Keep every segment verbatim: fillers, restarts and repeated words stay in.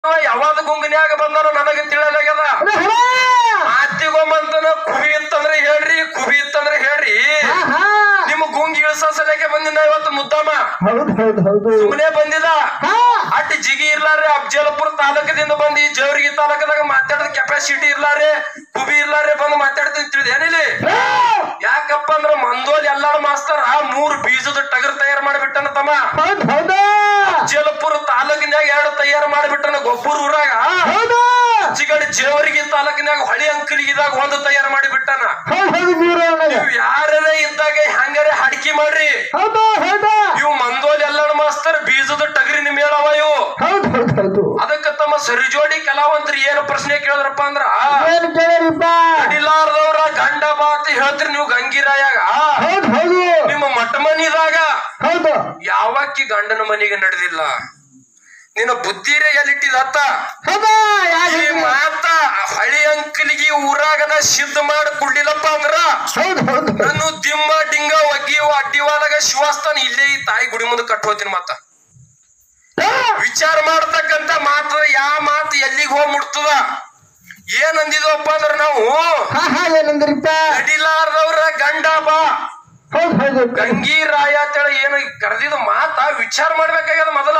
ಯಾವಾಗ ಗುಂಗನ್ಯಾಗ ಬಂದಾನ ನನಗೆ ತಿಳಿಯಲಾಗ್ಯದ. ಮಾತಿಗೊಮ್ಮಂತನ ಕುಬಿ ಇತ್ತಂದ್ರೆ ಹೇಳ್ರಿ, ಕುಬಿ ಇತ್ತಂದ್ರೆ ಹೇಳ್ರಿ. ನಿಮ್ಮ ಗುಂಗಿ ಇಳಿಸ ಸಲಕ್ಕೆ ಬಂದಿನ ಇವತ್ತು ಮುದ್ದಮ್ಮ ಸುಮ್ಮನೆ ಬಂದಿಲ್ಲ. ಅಟ್ ಜಿಗಿ ಇರ್ಲಾರೆ ಅಫಜಲಪುರ ತಾಲೂಕದಿಂದ ಬಂದಿ ಜವರ್ಗಿ ತಾಲೂಕದಾಗ ಮಾತಾಡದ ಕೆಪಾಸಿಟಿ ಇರ್ಲಾರೆ, ಕುಬಿ ಇರ್ಲಾರೆ ಬಂದು ಮಾತಾಡ್ತೀನಿ ತಿಳಿದ ಏನಿಲ್ಲಿ. ಯಾಕಪ್ಪ ಅಂದ್ರ ಮಂದೋಲ್ ಎಲ್ಲಾರು ಮಾಸ್ತರ ಮೂರ್ ಬೀಜದ ಟಗರ್ ತಯಾರು ಮಾಡಿಬಿಟ್ಟನ ತಮ್ಮ. ಅಫಜಲಪುರ ತಾಲೂಕಿನಾಗ ಎರಡು ತಯಾರು ಮಾಡಿಬಿಟ್ಟನ ಗೊಬ್ಬರ ಊರಾಗ. ಚಿಗಡಿ ಜೇವರ್ಗಿ ತಾಲೂಕಿನಾಗ ಹೊಳಿ ಅಂಕಲಿಗಿದಾಗ ಒಂದು ತಯಾರು ಮಾಡಿಬಿಟ್ಟನ. ನೀವು ಯಾರೇ ಇದ್ದಾಗ ಹಂಗಾರೆ ಹಡ್ಕಿ ಮಾಡ್ರಿ. ಇವು ಮಂದೋಲ್ ಎಲ್ಲಾರು ಮಾಸ್ತರ್ ಬೀಜದ ಟಗರಿನ ಮೇಳವ ಇವು. ಅದಕ್ಕ ತಮ್ಮ ಸರಿಜೋಡಿ ಕಲಾವಂತರು ಏನು ಪ್ರಶ್ನೆ ಕೇಳಿದ್ರಪ್ಪ ಅಂದ್ರ ಅಡಿಲಾರ್ದವ್ರ ಗಂಡ ಬಾತ್ ಹೇಳ್ತೀರಿ ನೀವು ಗಂಗಿರಾಯಾಗ. ನಿಮ್ಮ ಮಠ ಮನಿದಾಗ ಯಾವಕ್ಕಿ ಗಂಡನ ಮನೆಗೆ ನಡೆದಿಲ್ಲ. ನಿನ್ನ ಬುದ್ಧಿರೇ ಎಲ್ಲಿಟ್ಟಿದತ್ತ ಈ ಮಾತ ಹಳಿ ಅಂಕಲಿಗೆ ಊರಾಗನ ಸಿದ್ಧ ಮಾಡಿ ಕುಡ್ಲಿಲ್ಲಪ್ಪ ಅಂದ್ರ ನಾನು ದಿಮ್ಮ ಡಿಂಗ ಒಗ್ಗಿ ಅಡ್ಡಿವಾದಾಗ ಶಿವಸ್ಥಾನ ಇಲ್ಲೇ ಈ ತಾಯಿ ಗುಡಿ ಮುಂದೆ ಕಟ್ ಹೋಗ್ತೀನಿ. ಮತ್ತ ವಿಚಾರ ಮಾಡ್ತಕ್ಕಂತ ಮಾತು ಯಾವ ಮಾತು ಎಲ್ಲಿಗೆ ಹೋಗ್ ಮುಟ್ತದ. ಏನ್ ಅಂದಿದ್ವಪ್ಪ ಅಂದ್ರ ನಾವು ಅಡಿಲಾರ್ದವ್ರ ಗಂಡ ಬಾ ಗಂಗಿ ರಾಯ ಅಂತೇಳಿ ಏನು ಕರೆದಿದ್ ಮಾತ ವಿಚಾರ ಮಾಡ್ಬೇಕಾಗ್ಯದ ಮೊದಲ.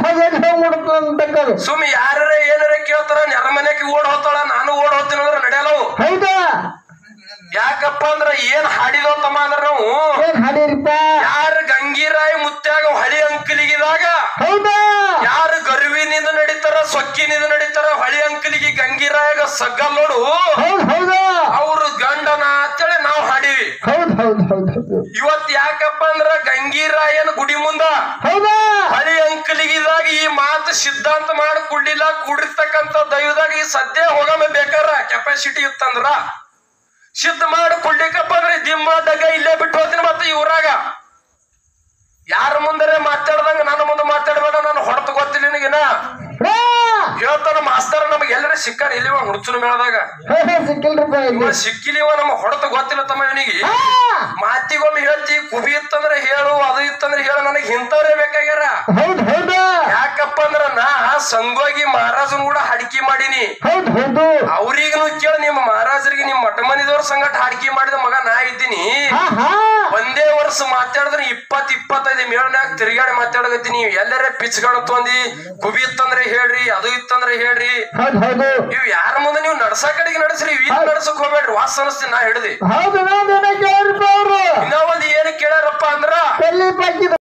ಸುಮ್ ಯಾರ ಏನಾರ ಕೇಳ್ತಾರ ನೆರಮನೆಗೆ ಓಡ್ ಹೋಗ್ತಾಳ ನಾನು ಓಡ್ ಹೋಗ್ತೀನಿ ಅಂದ್ರ ನಡೆಯಲ್ಲವು. ಯಾಕಪ್ಪ ಅಂದ್ರ ಏನ್ ಹಾಡಿದವ ತಮ್ಮ ಅಂದ್ರ ನಾವು ಯಾರ ಗಂಗಿರಾಯ ಮುತ್ಯಾಗ ಹಳಿ ಅಂಕಲಿಗಿದಾಗ ಯಾರು ಗರುವಿನಿಂದ ನಡೀತಾರ ಸೊಕ್ಕಿನಿಂದ ನಡೀತಾರ ಹಳಿ ಅಂಕಲಿಗೆ ಗಂಗಿರಾಯಾಗ ಸಗ್ಗಲ್ ನೋಡು ಅವ್ರ ಗಂಡನ ಅಂತೇಳಿ ನಾವ್ ಹಾಡಿವಿ. ಇವತ್ ಯಾಕಪ್ಪ ಅಂದ್ರ ಗಂಗಿರಾಯನ ಗುಡಿ ಮುಂದ ಹಳಿ ಅಂಕಲಿಗಿದಾಗ ಈ ಮಾತು ಸಿದ್ಧಾಂತ ಮಾಡಿ ಕುಡ್ಲಿಲ್ಲ. ಕುಡಿರ್ತಕ್ಕಂತ ದೈವದಾಗ ಈ ಸದ್ಯ ಹೋಗಮೆ ಬೇಕಾರ ಕೆಪಾಸಿಟಿ ಇತ್ತಂದ್ರ ಸಿದ್ಧ ಮಾಡಿ ಕುಡ್ಲಿಕ್ಕಪ್ಪ ಅಂದ್ರೆ ದಿಮ್ಮ ಡಗ ಇಲ್ಲೇ ಬಿಟ್ಟು ಹೋಗ್ತೀನಿ. ಮತ್ತೆ ಇವ್ರಾಗ ಯಾರ ಮುಂದರೆ ಮಾತಾಡ್ದಂಗ ನನ್ನ ಮುಂದೆ ಮಾತಾಡ್ಬೇಡ, ನಾನು ಹೊರತು ಗೊತ್ತಿಲ್ಲ ನಿನಗಿನ ಹೇಳ್ತಾನ ಮಾಸ್ತರ. ನಮಗ್ ಎಲ್ಲರ ಸಿಕ್ಕಾರ ಇಲ್ಲಿವ ಹುಡ್ಚುನ ಮೇಳದಾಗ ಸಿಕ್ಕಿಲಿವ ನಮಗ್ ಹೊರತು ಗೊತ್ತಿಲ್ಲ ತಮ್ಮ. ಇವನಿಗೆ ಮಾತಿಗೊಮ್ಮೆ ಹೇಳ್ತಿ ಕುಬಿ ಇತ್ತಂದ್ರೆ ಹೇಳು, ಅದು ಇತ್ತಂದ್ರೆ ಹೇಳು. ನನಗ್ ಇಂಥವ್ರೇ ಬೇಕಾಗ್ಯಾರ. ಯಾಕಪ್ಪ ಅಂದ್ರ ನಾ ಸಂಗೋಗಿ ಮಹಾರಾಜನ್ ಕೂಡ ಹಡ್ಕಿ ಮಾಡೀನಿ. ಅವ್ರಿಗೂ ಕೇಳ ನಿಮ್ಮ ಮಹಾರಾಜರಿಗೆ ನಿಮ್ ಮಠ ಮನಿದವ್ರ ಸಂಗಟ ಹಡ್ಕಿ ಮಾಡಿದ ಮಗ ನಾ ಇದ್ದೀನಿ. ಒಂದೇ ವರ್ಷ ಮಾತಾಡಿದ್ರೆ ಇಪ್ಪತ್ ಇಪ್ಪತ್ತೈದು ಮೇಳನ್ಯಾಗ ತಿರ್ಗಾಡಿ ಮಾತಾಡಕತ್ತೀನಿ. ಎಲ್ಲರೇ ಪಿಚ್ಗಳು ತೊಂದಿ ಕುಬಿ ಇತ್ತಂದ್ರೆ ಹೇಳ್ರಿ, ಅದು ಇತ್ತಂದ್ರೆ ಹೇಳ್ರಿ. ಇವ್ ಯಾರ ಮುಂದೆ ನೀವು ನಡ್ಸ ಕಡೆಗೆ ನಡ್ಸ್ರಿ, ಇವ್ ನಡ್ಸಕ್ ಹೋಗ್ಬೇಡ್ರಿ. ವಾಸ ಅನಸ್ತೀನಿ ನಾ ಹಿಡ್ದಿ. ಇನ್ನ ಒಂದ್ ಏನ್ ಕೇಳ್ಯಾರಪ್ಪ ಅಂದ್ರ